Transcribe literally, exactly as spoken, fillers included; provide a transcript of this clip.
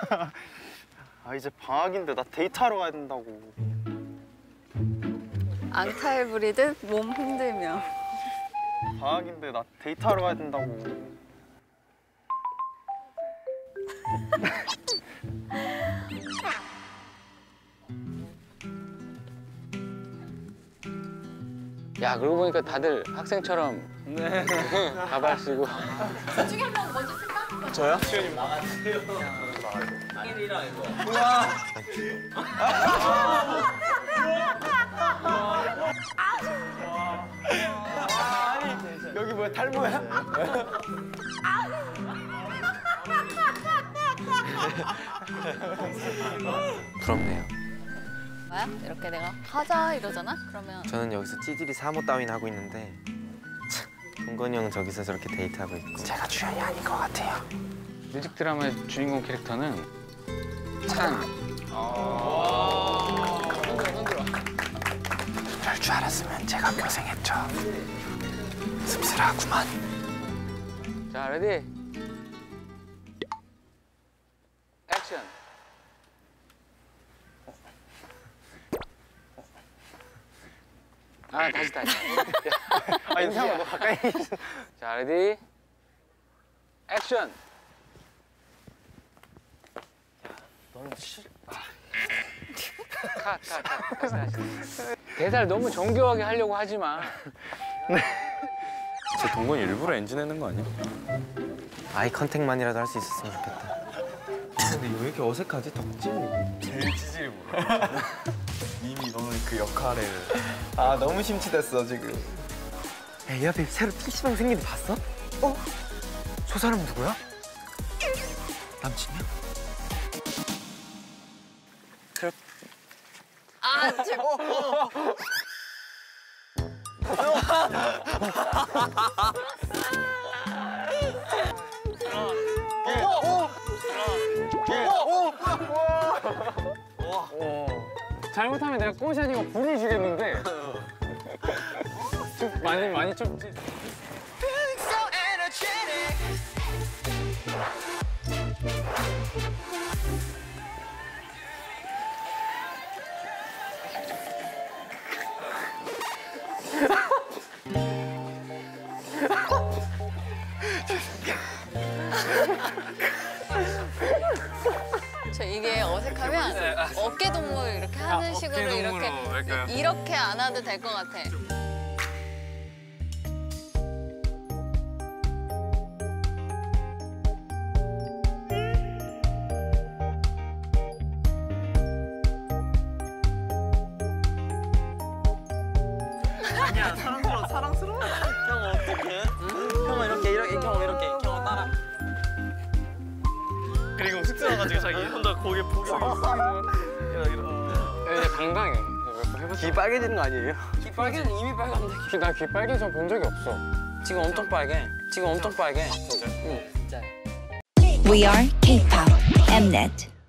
아 이제 방학인데 나 데이트하러 가야 된다고. 앙탈 부리듯 몸 흔들며. 방학인데 나 데이트하러 가야 된다고. 야, 그러고 보니까 다들 학생처럼 네. 가발 쓰고. 둘 중에 한 명 먼저 쓸까? 저요? 시현이 나가세요. 일이랑 이거. 우와. 아니 여기 뭐야 탈모야? 부럽네요. 뭐야? 이렇게 내가 하자 이러잖아? 그러면 저는 여기서 찌질이 사모 따윈 하고 있는데 참, 동건이 형은 저기서 저렇게 데이트하고 있고 제가 주연이 아닌 것 같아요. 뮤직 드라마의 주인공 캐릭터는 찬. 그럴 줄 알았으면 제가 고생했죠. 씁쓸하구만. 자, 레디. 액션. 아, 다시 다시. 아 인상아 너 가까이. 자, 레디. 액션. 너는 싫. 컷, 컷, 컷. 다시 다시. 대사를 너무 정교하게 하려고 하지 마. 제 동건이 일부러 엔진 내는 거 아니야? 아이 컨택만이라도 할 수 있었으면 좋겠다. 근데 왜 이렇게 어색하지? 덕진이? 제일 찌질이 뭐야? 이미 너는 그 역할을. 아 너무 심취됐어 지금. 야, 이 앞에 새로 피시방 생긴 거 봤어? 어? 저 사람 누구야? 남친이야? 그래. 아, 제... 잘못하면 내가 꼬샤니가 불을 주겠는데. 좀 많이 많이 좀. 저 이게 어색하면 어깨 동무 이렇게 하는 식으로 이렇게 할까요? 이렇게 안 와도 될 것 같아. 아니야 사랑스러워 사랑스러워. 형 어떡해? 형 이렇게 이렇게 형 이렇게 형 따라. 그리고 숙제 와가지고 자기 혼자 고개 보고 이런 이런. 이제 당당해. 몇 번 해봤어. 귀 빨개지는 거 아니에요? 귀 빨개는 이미 빨간데. 귀, 나 귀 빨개져 본 적이 없어. 지금 엄청 빨개. 지금 엄청 빨개. 진짜. 응. We are K-pop Mnet.